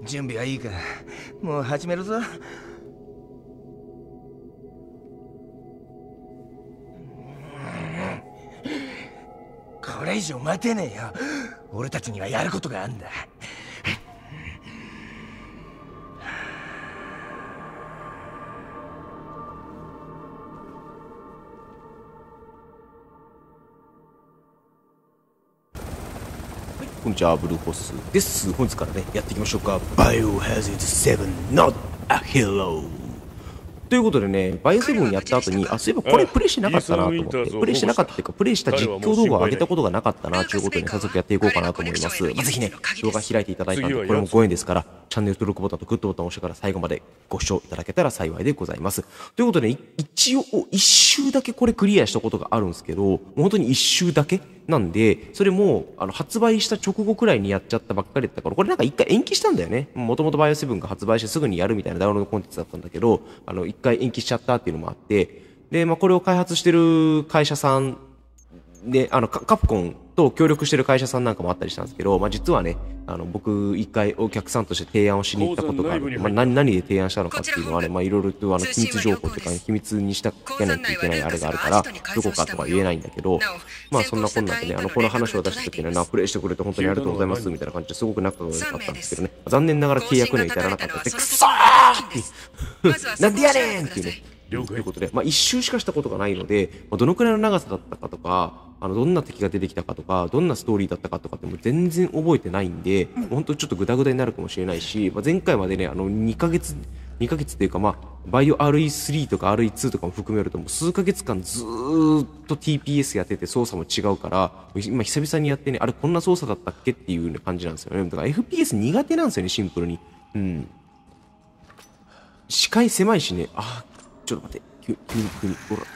準備はいいか。もう始めるぞ。これ以上待てねえよ。俺たちにはやることがあんだ。 こんにちは、ブルーホースです。本日からね、やっていきましょうか。バイオハザード7 Not a Hero ということでね、バイオ7やった後に、そういえばこれプレイしてなかったなと思って、プレイしてなかったっていうか、プレイした実況動画を上げたことがなかったなということで、ね、早速やっていこうかなと思います。ぜひね、動画開いていただいたんで、これもご縁ですから、チャンネル登録ボタンとグッドボタンを押してから最後までご視聴いただけたら幸いでございます。ということで、一応一周だけこれクリアしたことがあるんですけど、もう本当に一周だけなんで、それも発売した直後くらいにやっちゃったばっかりだったから、これなんか一回延期したんだよね。もともとバイオ7が発売してすぐにやるみたいなダウンロードコンテンツだったんだけど、一回延期しちゃったっていうのもあって、で、これを開発してる会社さんで、カプコンと協力してる会社さんなんかもあったりしたんですけど、実はね、僕一回お客さんとして提案をしに行ったことがある。何で提案したのかっていうのはね、いろいろと秘密情報とか、ね、秘密にしてあげないといけないあれがあるから、どこかとか言えないんだけど、そんなこんなんでね、この話を出した時にはプレイしてくれて本当にありがとうございますみたいな感じですごく仲が良かったんですけどね、残念ながら契約には至らなかったって、くそーってなんでやねんっていうね。ということで、一周しかしたことがないので、どのくらいの長さだったかとか、どんな敵が出てきたかとか、どんなストーリーだったかとかってもう全然覚えてないんで、本当ちょっとグダグダになるかもしれないし、前回までね、2ヶ月っていうか、バイオ RE3 とか RE2 とかも含めると、もう数ヶ月間ずーっと TPS やってて操作も違うから、今久々にやってね、あれこんな操作だったっけっていう感じなんですよね。だから FPS 苦手なんですよね、シンプルに。うん。視界狭いしね、ちょっと待って。急に、ほら。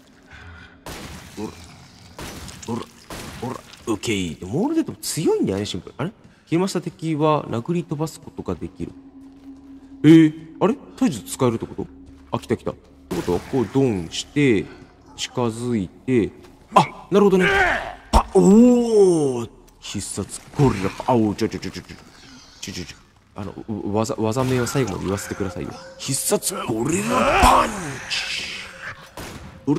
オッケー。モールデートも強いんだよね、シンプル。あれ切りました敵は殴り飛ばすことができる。あれ体術使えるってこと？来た。ってことは、こうドンして、近づいて、なるほどね。必殺ゴリラ。技名を最後まで言わせてくださいよ。必殺ゴリラパンチ。こ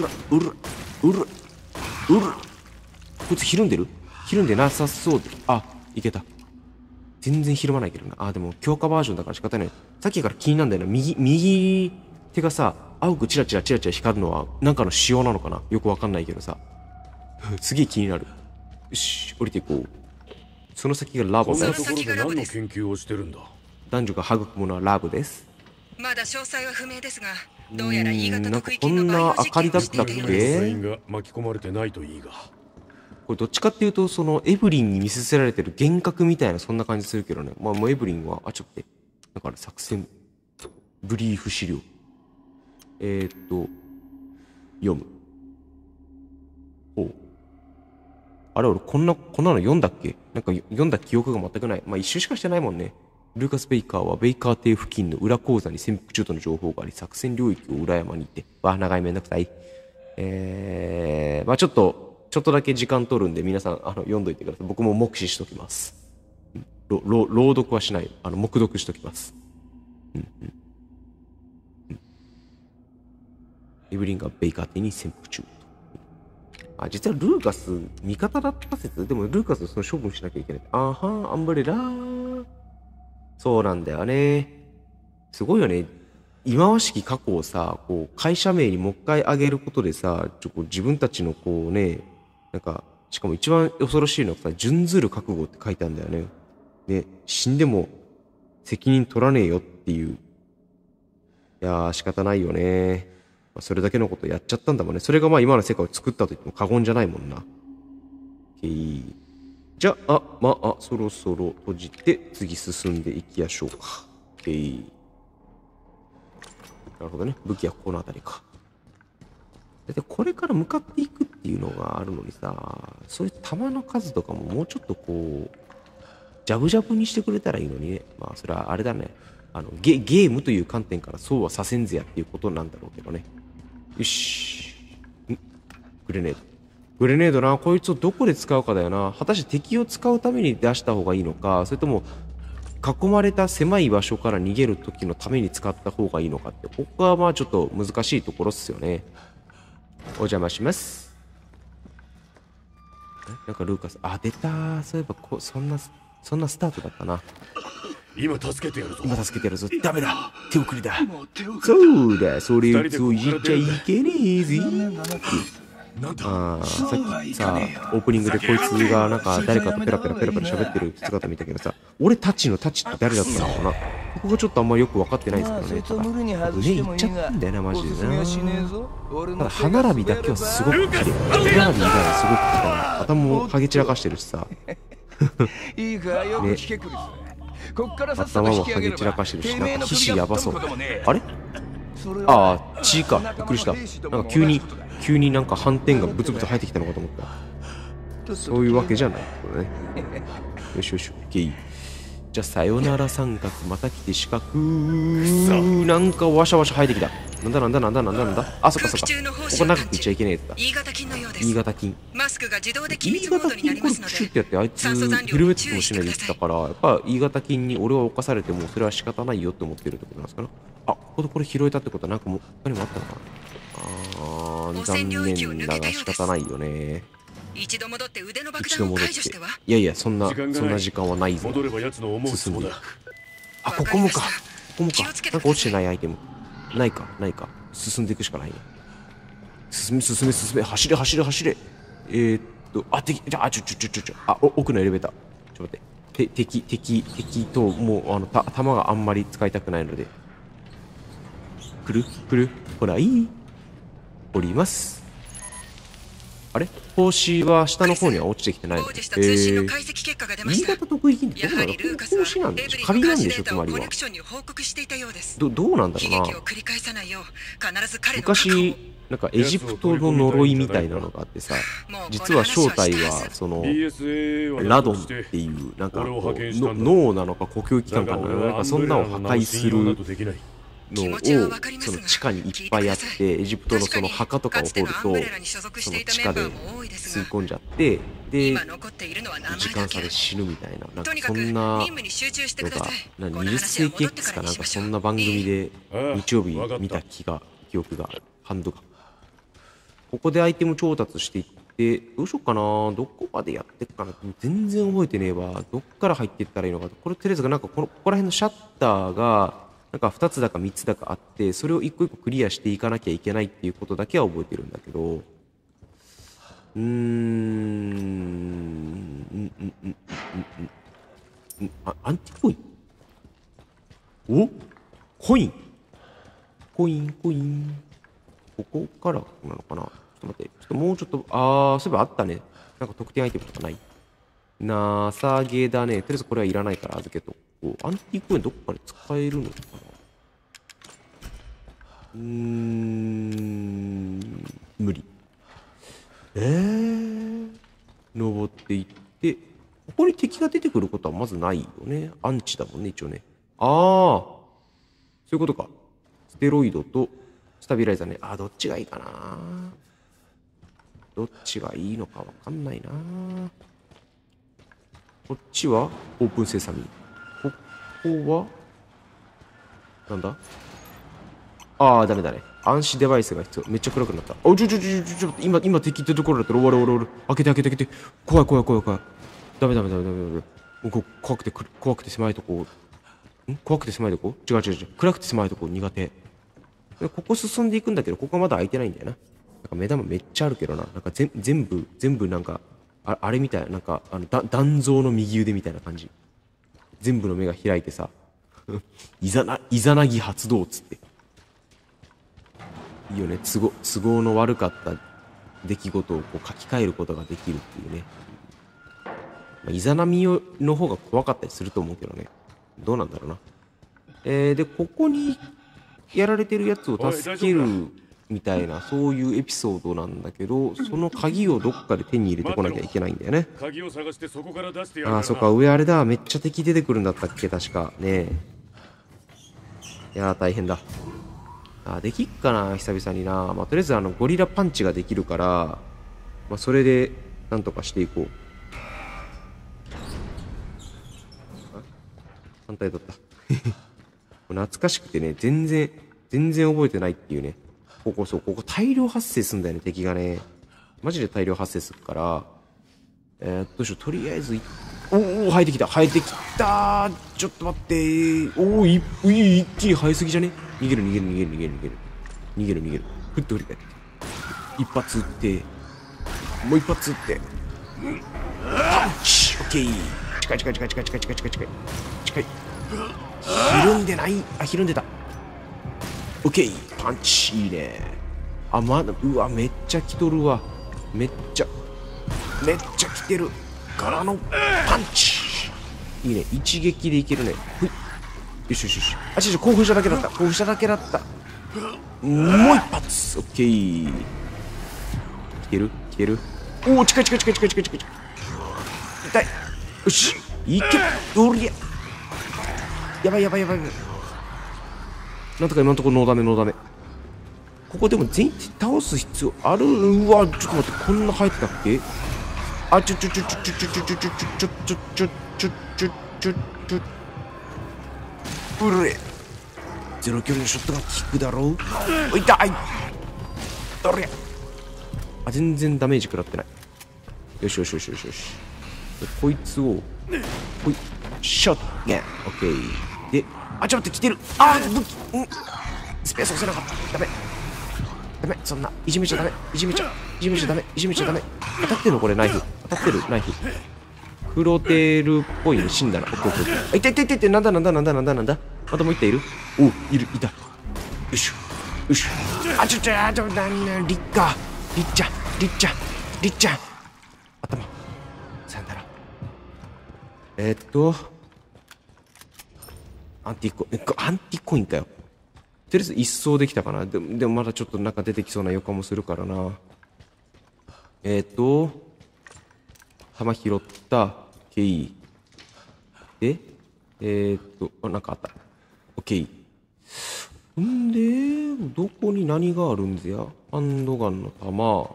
いつひるんでなさそうで。いけた。全然ひるまないけどな。でも強化バージョンだから仕方ない。さっきから気になるんだよな。右手がさ、青くチラチラ光るのはなんかの仕様なのかな、よくわかんないけどさ。すげえ気になる。よし、降りていこう。その先がラボです。 こんなところで何の研究をしてるんだ。 男女が育むものはラボです。 まだ詳細は不明ですが、どうやら新潟の区域こんな明かりだったっけ？ 全員が巻き込まれてないといいが。 これどっちかっていうと、そのエブリンに見せせられてる幻覚みたいなそんな感じするけどね。もうエブリンは、ちょっと待って。だから作戦、ブリーフ資料。読む。俺こんなの読んだっけ？なんか読んだ記憶が全くない。一周しかしてないもんね。ルーカス・ベイカーはベイカー邸付近の裏鉱山に潜伏中との情報があり、作戦領域を裏山に行って、長いめんどくさい。ちょっとだけ時間取るんで皆さん読んどいてください。僕も目視しときます。朗読はしない。黙読しときます。エブリンがベイカー邸に潜伏中。実はルーカス味方だった説。でもルーカスその処分しなきゃいけない。アンブレラー。そうなんだよね。すごいよね。忌まわしき過去をさ、会社名にもう一回上げることでさ、自分たちのしかも一番恐ろしいのはさ、準ずる覚悟って書いてあるんだよね。で、死んでも責任取らねえよっていう。いやー、仕方ないよね。それだけのことやっちゃったんだもんね。それが今の世界を作ったと言っても過言じゃないもんな。じゃあ、そろそろ閉じて、次進んでいきやしょうか。なるほどね。武器はこの辺りか。だってこれから向かっていくっていうのがあるのにさ、そういう弾の数とかももうちょっとジャブジャブにしてくれたらいいのにね。それはあれだね。ゲームという観点からそうはさせんぜやっていうことなんだろうけどね。よし。グレネードな。こいつをどこで使うかだよな。果たして敵を使うために出した方がいいのか、それとも囲まれた狭い場所から逃げる時のために使った方がいいのかって、ここはまあちょっと難しいところっすよね。お邪魔します。なんかルーカス、あ、出たー。そういえばそんなスタートだったな。 今助けてやるぞ。 今助けてやるぞ。ダメだ、手遅れだ。そうだ、それをいじっちゃいけねえぜ。ああ、さっきさ、オープニングでこいつがなんか誰かとペラペラ喋ってる姿見たけどさ、俺たちって誰だったのかな。ここがちょっとあんまよく分かってないですけどね。胸いっちゃったんだよな、マジでな。ただ歯並びだけはすごく綺麗。歯並び以外はすごく綺麗。頭もハゲ散らかしてるしさ。ね、頭もハゲ散らかしてるし、なんか皮脂やばそう。あれ、ああ、血か。びっくりした。なんか急になんか斑点がブツブツ生えてきたのかと思った。そういうわけじゃないこれね。よしよし、OK。じゃあさよなら三角、また来て四角。なんかワシャワシャ生えてきた。なんだ。あ、そっか。ここ長くいっちゃいけねえやつだ。E 型筋。 マスクが自動で機 E 密モー型ドになりますの筋これプシュってで、 やってあいつヘルメットもしないで言ってたから、やっぱ E 型筋に俺は侵されてもそれは仕方ないよって思ってるってことなんですかね。あ、これ拾えたってことはなんかもう他にもあったのかな。残念だが仕方ないよね。 一度戻って腕の爆弾を解除しては。 いやそんな時間はないぞ。 戻れば奴の思うつぼだ。 あ、ここもか。なんか落ちてないアイテムないか。進んでいくしかないね。進め、走れ。奥のエレベーター。ちょっと待って。敵と、もう、弾があんまり使いたくないので。来るほら、降ります。あれ、格子は下の方には落ちてきてないの。新潟特異筋ってどうなの？格子なんでしょ？カビなんでしょ、つまりは。どうなんだろうな。昔、なんかエジプトの呪いみたいなのがあってさ、実は正体はそのラドンっていうなんか脳なのか呼吸器官かなんかそんなのを破壊するのをその地下にいっぱいあって、エジプトのその墓とかを掘るとその地下で吸い込んじゃって、で時間差で死ぬみたいな、なんかそんなのが20世紀 X かなんかそんな番組で日曜日見た記憶がハンドがここでアイテム調達していって、どうしようかな、どこまでやってっかな、全然覚えてねえわ。どっから入っていったらいいのかと。これとりあえずなんかここら辺のシャッターがなんか2つだか3つだかあって、それを一個一個クリアしていかなきゃいけないっていうことだけは覚えてるんだけど、アンティコイン、おコインここからなのかな。ちょっと待って、もうちょっと、そういえばあったね。なんか特典アイテムとかない。情けだね。とりあえずこれはいらないから預けとこう。アンティークコインどっかで使えるのかな。無理。登っていって、ここに敵が出てくることはまずないよね。アンチだもんね、一応ね。そういうことか。ステロイドと、スタビライザーね。どっちがいいかな。どっちがいいのかわかんないな。こっちはオープンセサミ。ここはなんだ。ダメだね。暗視デバイスが必要。めっちゃ暗くなった。今敵ってところだったら俺。開けて。怖い。ダメ。怖くて狭いとこ。違う。暗くて狭いとこ苦手。ここ進んでいくんだけど、ここまだ開いてないんだよな。なんか目玉めっちゃあるけどな。なんか全部なんか、あれみたいな、なんか、断層の右腕みたいな感じ。全部の目が開いてさ、いざなぎ発動っつって。いいよね。都合の悪かった出来事をこう書き換えることができるっていうね。イザナミの方が怖かったりすると思うけどね。どうなんだろうな。で、ここに、やられてるやつを助けるみたいなそういうエピソードなんだけど、その鍵をどっかで手に入れてこなきゃいけないんだよね。そっか、上あれだ、めっちゃ敵出てくるんだったっけ確かね。いやー大変だ。できっかな久々にな。とりあえずゴリラパンチができるから、それでなんとかしていこう。 反対だった。懐かしくてね、全然覚えてないっていうね。ここ大量発生すんだよね、敵がね。マジで大量発生するから、どうしよう、とりあえず、生えてきた。ちょっと待って。一気に生えすぎじゃね？逃げる。振って振り返って。一発撃って、もう一発撃って。パンチ！オッケー。近い。ひるんでない？ひるんでた。オッケー。パンチいいね。まだ、うわ、めっちゃ来とるわ。めっちゃ来てるからのパンチ。いいね。一撃でいけるね。ふい。よし。興奮しただけだった。もう一発。オッケー。来てる。おお、近い。痛い。よし。いけ。おりゃ。やばい。なんとか今のところノーダメ。ここでも全員倒す必要ある？うわ、ちょっと待って、こんな生えてたっけ？うるれ。ゼロ距離のショットが効くだろう。痛い。どれ？全然ダメージ食らってない。よし。こいつを、ショットゲン。オッケー。で、ちょっと待って、来てる。武器。スペース押せなかった。ダメ。そんな。いじめちゃダメ。当たってるのこれ、ナイフ。フロテルっぽいね。死んだな。痛い。なんだ。またもう一体いる？いた。よし。リッチャ。頭。さよなら。アンティコインかよ。とりあえず一掃できたかな。でもまだちょっと中出てきそうな予感もするからな。弾拾った。ケイ。で、なんかあった。オッケー。んで、どこに何があるんぜや。ハンドガンの弾。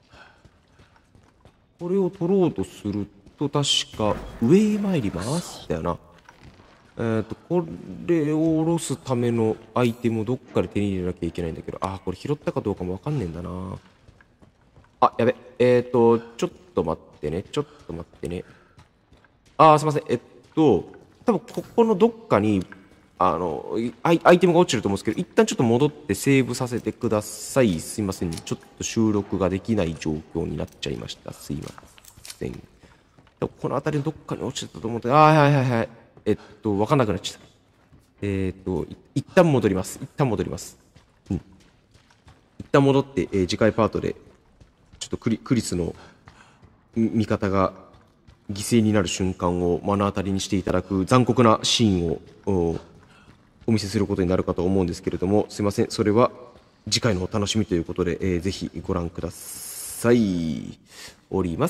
これを取ろうとすると、確か上へ参りますだよな。これを下ろすためのアイテムをどっかで手に入れなきゃいけないんだけど、これ拾ったかどうかもわかんねえんだな。やべ。ちょっと待ってね。すいません。多分ここのどっかに、アイテムが落ちると思うんですけど、一旦ちょっと戻ってセーブさせてください。すいません。ちょっと収録ができない状況になっちゃいました。すいません。この辺りのどっかに落ちてたと思って、はい。わかんなくなっちゃった。一旦戻ります。一旦戻って、次回パートで、ちょっとクリスの味方が犠牲になる瞬間を目の当たりにしていただく残酷なシーンをお見せすることになるかと思うんですけれども、すいません。それは次回のお楽しみということで、ぜひご覧ください。おります。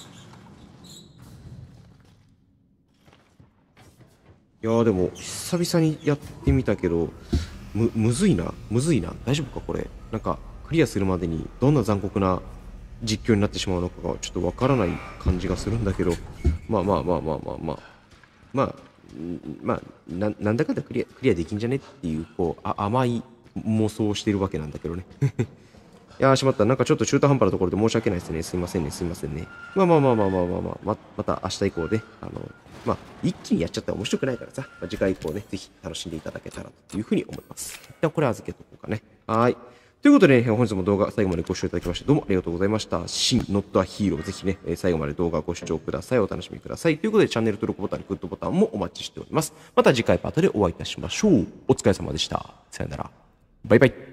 いやーでも久々にやってみたけどむずいな。大丈夫かこれ。なんかクリアするまでにどんな残酷な実況になってしまうのかがちょっとわからない感じがするんだけど、なんだかんだクリアできんじゃねっていう甘い妄想をしているわけなんだけどね。いやーしまった。なんかちょっと中途半端なところで申し訳ないですね。すいませんね。また明日以降で一気にやっちゃったら面白くないからさ、次回以降ね、ぜひ楽しんでいただけたらというふうに思います。一旦これ預けとこうかね。はい。ということで、本日も動画最後までご視聴いただきまして、どうもありがとうございました。新ノットアヒーロー、ぜひね、最後まで動画ご視聴ください。お楽しみください。ということで、チャンネル登録ボタン、グッドボタンもお待ちしております。また次回パートでお会いいたしましょう。お疲れ様でした。さよなら。バイバイ。